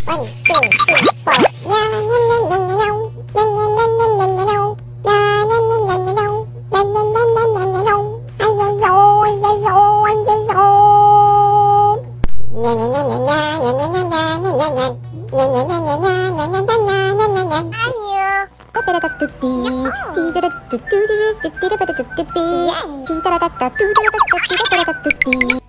One, two, three, four. Nya nya nya nya nya nya nya. Nya nya nya nya nya nya nya. Nya nya nya nya nya nya. Nya nya nya nya nya nya nya. Ay ay yo, ay ay yo, ay ay yo. Nya nya nya nya nya nya nya nya nya nya nya nya. Nya nya nya nya nya nya nya nya nya nya nya. Ayo. 따따라따뚜띠 띠따라뚜뚜뚜뚜뚜뚜뚜뚜뚜뚜 띠따라따따 뚜따라따뚜 띠따라따뚜띠